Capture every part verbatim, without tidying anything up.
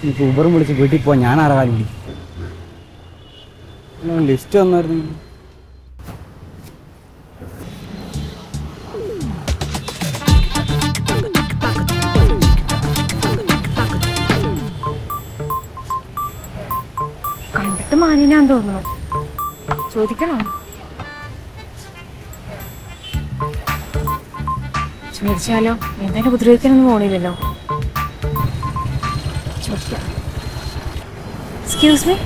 ഊബറും വിളിച്ച് വീട്ടിൽ പോവാൻ ഞാൻ ആരാകാൻ ലിസ്റ്റ് വന്നായിരുന്നു. കണ്ടിട്ട് മാനിനാന്ന് തോന്നുന്നു. ചോദിക്കണോ? ചോദിച്ചാലോ? എന്തായാലും ഉപദ്രവിക്കാനൊന്നും പോണില്ലല്ലോ. ചോദിക്കാം. Excuse me.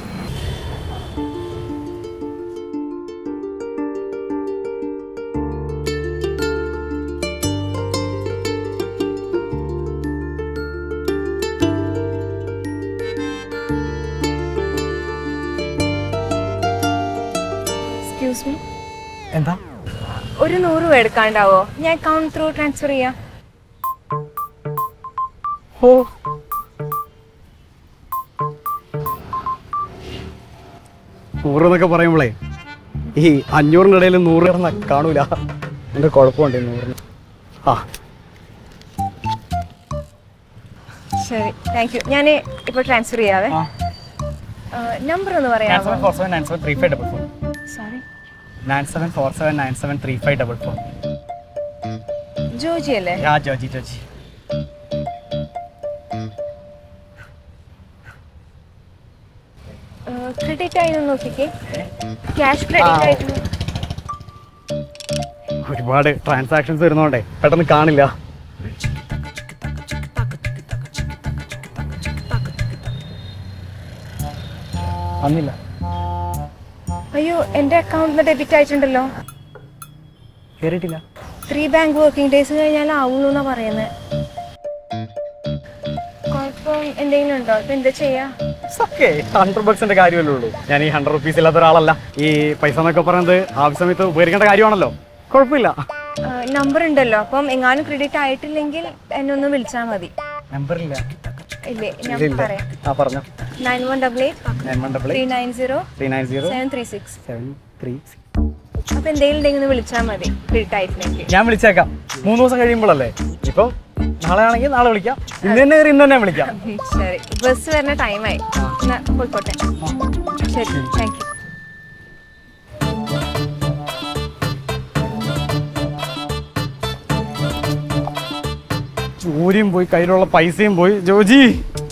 Excuse me. എന്താ? ഒരു നൂറ് രൂപ എടുക്കാണ്ടാവോ? ഞാൻ അക്കൗണ്ട് ത്രൂ ട്രാൻസ്ഫർ ചെയ്യാം. ഓ നൂറ് എന്നൊക്കെ പറയുമ്പോളേ ഈ അഞ്ഞൂറിൻ്റെ ഇടയിൽ നൂറ് കിടന്ന കാണൂല. എൻ്റെ കുഴപ്പമുണ്ട് നൂറിന്. ആ ശരി, താങ്ക് യു. ഞാൻ ഇപ്പോൾ ട്രാൻസ്ഫർ ചെയ്യാവേ. നമ്പർ ഒന്ന് പറയാമോ? Sorry, nine seven four seven nine seven three five double four. Joji അല്ലേ? ആ ജോജി ജോജി. ക്രെഡിറ്റ് ആയിരുന്നു നോക്കിക്കേ. ക്യാഷ് ക്രെഡിറ്റ് ആയിരുന്നു. ഒരുപാട് ട്രാൻസാക്ഷൻസ് വരുന്നോണ്ടേ പെട്ടെന്ന് കാണില്ല. വന്നില്ല. അയ്യോ, എന്റെ അക്കൗണ്ടിൽ ഡെബിറ്റ് ആയിട്ടുണ്ടല്ലോ. കേറിയിട്ടില്ല. ത്രീ ബാങ്ക് വർക്കിംഗ് ഡേയ്സ് കഴിഞ്ഞാൽ ആവുള്ളൂ എന്നാ പറയുന്നത്. കുഴപ്പം എന്തെങ്കിലും ഉണ്ടോ? ഇപ്പൊ എന്താ ചെയ്യാ? ഹൺഡ്രഡ് ബക്സിന്റെ കാര്യമല്ലേ ഉള്ളൂ. ഞാൻ ഈ ഹൺഡ്രഡ് റുപ്പീസ് ഇല്ലാത്ത ഒരാളല്ല. ഈ പൈസ എന്നൊക്കെ പറയുന്നത് ആവശ്യമയത്ത് ഉപകരിക്കേണ്ട കാര്യമാണല്ലോ. കുഴപ്പമില്ല. നമ്പർ ഉണ്ടല്ലോ, അപ്പം എങ്ങാനും ക്രെഡിറ്റ് ആയിട്ടില്ലെങ്കിൽ എന്നെ ഒന്ന് വിളിച്ചാൽ മതി. നമ്പറില്ല. ഇല്ലേ? ഞാൻ പറയാം. ആ പറഞ്ഞോ. Nine one double eight three nine zero seven three six. അപ്പൊ എന്തെങ്കിലും ഉണ്ടെങ്കിൽ വിളിച്ചാൽ മതി ക്രെഡിറ്റ് ആയിട്ടില്ലെങ്കിൽ. ഞാൻ വിളിച്ചേക്കാം. മൂന്ന് ദിവസം കഴിയുമ്പോഴല്ലേ. ഇപ്പൊ നാളെ ആണെങ്കിൽ നാളെ വിളിക്കാം. ഇന്ന് തന്നെ കയറി ഇന്ന് തന്നെ വിളിക്കാം. ശരി, ബസ് വരുന്ന ടൈമായി. എന്നാ പോയിക്കോട്ടെ. ശരി, താങ്ക് യു. ജോലിയും പോയി, കയ്യിലുള്ള പൈസയും പോയി. ജോജി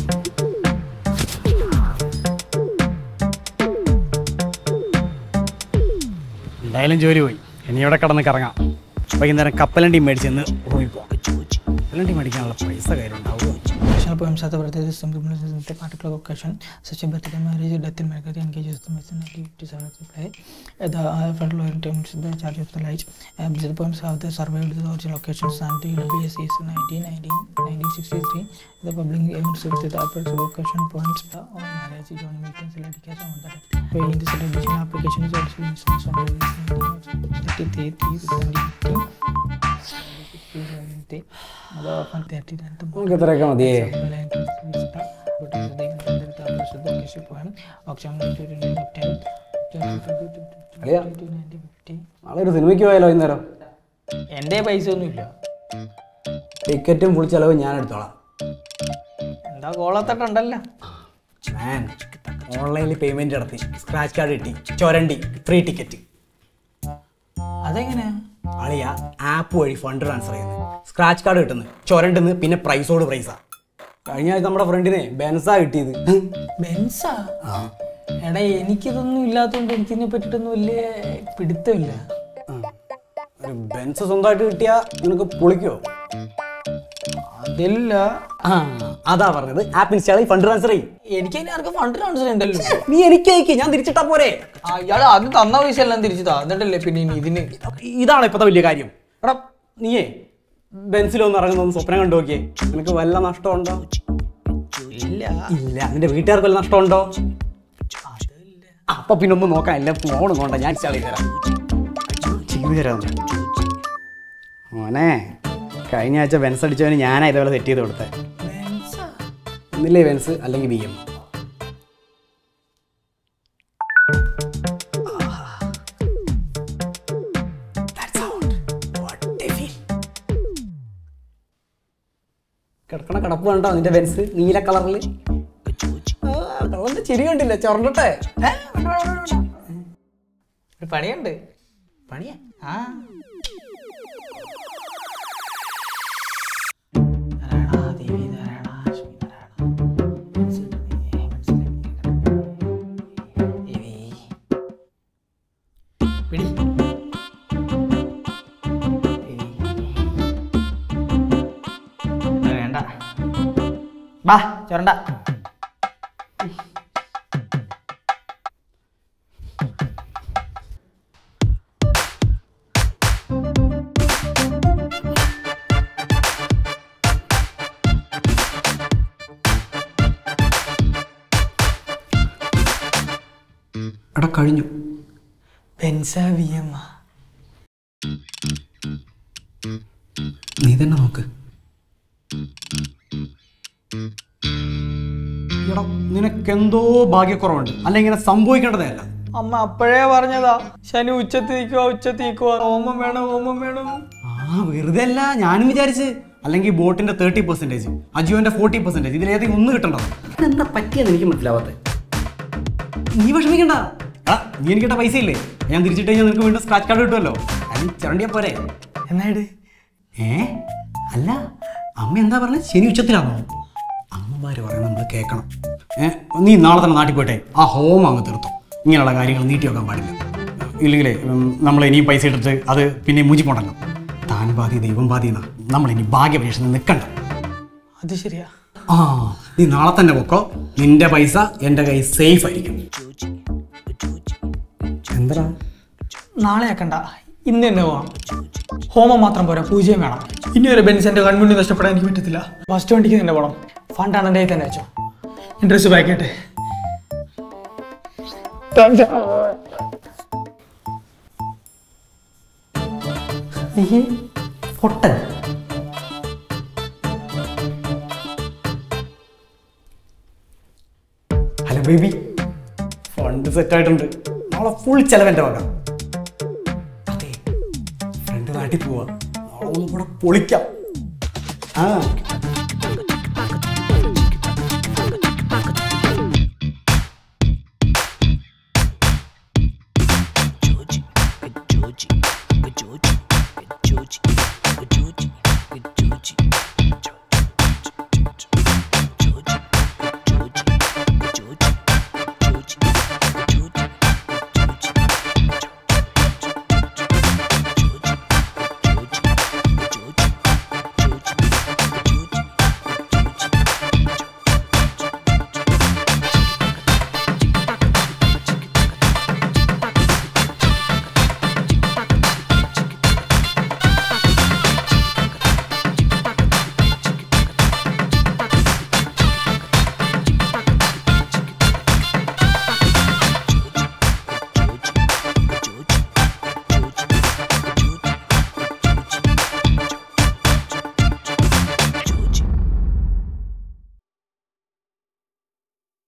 എന്തായാലും ജോലി പോയി. ഇനി ഇവിടെ കിടന്ന് കറങ്ങാം. വൈകുന്നേരം കപ്പലണ്ടി മേടിച്ചെന്ന് റൂമിൽ പോകാം. കപ്പലണ്ടി മേടിക്കാനുള്ള പൈസ കയ്യിലുണ്ടാവുമോ? Poems are the birthdays of the particular occasion, such a birthday, marriage, death, and marriage engages the mason nineteen fifty-seven play. The front lower terms the charge of the light. The poems have the survived the original occasions and the W S is nineteen nineteen, nineteen sixty-three. The public events with the upper occasion poems on marriage, Johny meetings, dedication on that. In the celebration application is also instance on the thirty-three, twenty-fifteen. നാളെ സിനിമയ്ക്ക് പോയാലോ വൈകുന്നേരം? എന്റെ പൈസ ഒന്നുമില്ല. ടിക്കറ്റും full ചെലവ് ഞാൻ എടുത്തോളാം. എന്താ കോളത്തട്ടുണ്ടല്ലോ. ഓൺലൈനിൽ പേയ്മെന്റ് നടത്തി, സ്ക്രാച്ച് കാർഡ് കിട്ടി, ചൊരണ്ടി, ഫ്രീ ടിക്കറ്റ്. അതെങ്ങനെയാ? അളിയ ആപ്പ് വഴി ഫണ്ട് ട്രാൻസ്ഫർ ചെയ്യുന്നത്, സ്ക്രാച്ച് കാർഡ് കിട്ടുന്നത്, ചൊരണ്ടെന്ന്, പിന്നെ പ്രൈസോട് പ്രൈസാ. കഴിഞ്ഞ ആഴ്ച നമ്മുടെ ഫ്രണ്ടിനെ ബെൻസാ കിട്ടിയത്. ബെൻസാ? എടാ, എനിക്കിതൊന്നും ഇല്ലാത്തതുകൊണ്ട് എനിക്കിതിനെ പറ്റിയിട്ടൊന്നും വലിയ പിടുത്തമില്ല. ഒരു ബെൻസ് സ്വന്തമായിട്ട് കിട്ടിയാ നിനക്ക് പൊളിക്കോ? അതില്ല. ആ അതാ പറഞ്ഞത്, ആപ്പ് ഇൻസ്റ്റാൾ ചെയ്ത് ഫണ്ട് ട്രാൻസ്ഫർ ചെയ്യും. എനിക്ക് അതിന് ആർക്കും ഫണ്ട് ട്രാൻസ്ഫർ ചെയ്യണ്ടല്ലോ. നീ എനിക്ക് അയക്ക്, ഞാൻ തിരിച്ചിട്ടാ പോരെ. അയാൾ അത് തന്ന പൈസ എല്ലാം തിരിച്ചു തന്നിട്ടല്ലേ പിന്നെ ഇതിന്. ഇതാണ് ഇപ്പത്തെ വലിയ കാര്യം. എടാ നീയേ ബെൻസിലൊന്നും ഇറങ്ങുന്നൊന്ന് സ്വപ്നം കണ്ടു നോക്കിയേ. നിനക്ക് വല്ല നഷ്ടമുണ്ടോ? ഇല്ല. ഇല്ല. നിന്റെ വീട്ടുകാർക്ക് വല്ല നഷ്ടമുണ്ടോ? അപ്പൊ പിന്നെ ഒന്നും നോക്കാൻ എല്ലാം ഫോണും കൊണ്ട ഞാൻ ഇൻസ്റ്റാൾ ചെയ്ത് തരാം. ചെയ്തു തരാം മോനെ. കഴിഞ്ഞ ആഴ്ച വെൻസ് അടിച്ചവന് ഞാനാ ഇതേപോലെ സെറ്റ് ചെയ്ത് കൊടുത്തേ. ഒന്നില്ലേ വെൻസ്, അല്ലെങ്കിൽ ബി എം. കിടക്കണ കിടപ്പ് കണ്ടോ നിന്റെ വെൻസ് നീല കളറിൽ? അവന്റെ ചിരി കണ്ടില്ല ചൊറണ്ടട്ടെ ഒരു പണിയുണ്ട് പണിയാ ആ വേണ്ട ബാ ചൊരണ്ട എടാ കഴിഞ്ഞു പെൻസാവിയമ്മ നീ തന്നെ നോക്ക്. എടാ നിനക്കെന്തോ ഭാഗ്യക്കുറവുണ്ട്, അല്ല ഇങ്ങനെ സംഭവിക്കേണ്ടതേ അല്ല. അമ്മ അപ്പോഴേ പറഞ്ഞതാ ശനി ഉച്ചത്തി നിൽക്കുക ഉച്ചത്തി നിൽക്കുക ഓമം വേണം ഓമം വേണം. ആ വെറുതെ അല്ല ഞാനും വിചാരിച്ച്, അല്ലെങ്കിൽ ബോട്ടിന്റെ തേർട്ടി പെർസെന്റേജ് അജിയോന്റെ ഫോർട്ടി പെർസെന്റേജ് ഇതിലേതെങ്കിലും ഒന്ന് കിട്ടണ്ടോ? എന്താ പറ്റിയെന്ന് എനിക്ക് മനസ്സിലാവാത്ത. നീ വിഷമിക്കണ്ട, ആ നീ എനിക്കിട്ട പൈസ ഇല്ലേ, ഞാൻ തിരിച്ചിട്ട് കഴിഞ്ഞാൽ നിനക്ക് വീണ്ടും സ്ക്രാച്ച് കാർഡ് കിട്ടുമല്ലോ, അതിന് ചരണ്ടിയാ പോരെ. എന്നായിട്ട് ഏ അല്ല അമ്മ എന്താ പറഞ്ഞത്, ശനി ഉച്ചത്തിലാണോ? അമ്മമാര് പറയുന്നത് നമ്മൾ കേൾക്കണം. ഏഹ് നീ നാളെ തന്നെ നാട്ടിൽ പോയിട്ടെ ആ ഹോം അങ്ങ് തീർത്തോ, ഇങ്ങനെയുള്ള കാര്യങ്ങൾ നീട്ടി വെക്കാൻ പാടില്ല. ഇല്ലെങ്കിലേ നമ്മൾ ഇനിയും പൈസ എടുത്ത് അത് പിന്നെ മൂഞ്ചി പോണ്ടല്ലോ. താൻ ബാധി ദൈവം ബാധി എന്നാ, നമ്മൾ ഇനി ഭാഗ്യപരീക്ഷ നിൽക്കണ്ട. അത് ശരിയാ. ആ നീ നാളെ തന്നെ പൊക്കോ, നിന്റെ പൈസ എൻ്റെ കൈ സേഫ് ആയിരിക്കും. എന്താ നാളെ ആക്കണ്ട, ഇന്ന് തന്നെ പോവാം. ഹോമം മാത്രം പോരാ, പൂജയും വേണം. ഇനി ഒരു ബെൻസിന്റെ കൺമുന്നിൽ നഷ്ടപ്പെടാൻ എനിക്ക് പറ്റത്തില്ല. ഫസ്റ്റ് വണ്ടിക്ക് തന്നെ പോകണം. ഫണ്ടാണ് എൻ്റെ കയ്യിൽ തന്നെ വെച്ചോ. ഡ്രസ് പാക്ക് ചെയ്യട്ടെ. പൊട്ടൻ ഹലോ ബേബി, ഫണ്ട് സെറ്റ് ആയിട്ടുണ്ട്, നാളെ ഫുൾ ചെലവെൻ്റെ വക. അതെ ഫ്രണ്ട് നാട്ടിൽ പോവാ, നാളെ ഒന്നും കൂടെ പൊളിക്കാം. ആ